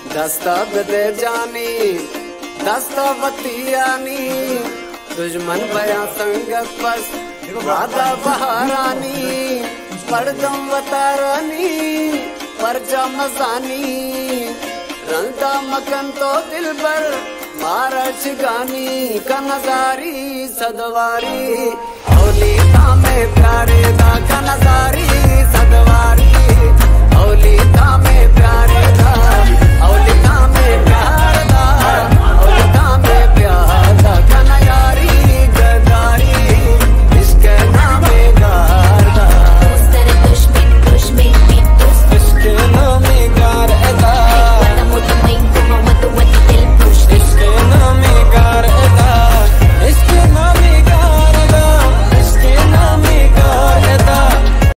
दस्तक दे जानी दस्तवतियानी दुश्मन बया संगत पस वादा बहारानी पड़दम वतारानी परजा मजानी रंता मकन तो दिल पर मारच गानी कनजारी सदवारी होली में प्यारे दा कनजारी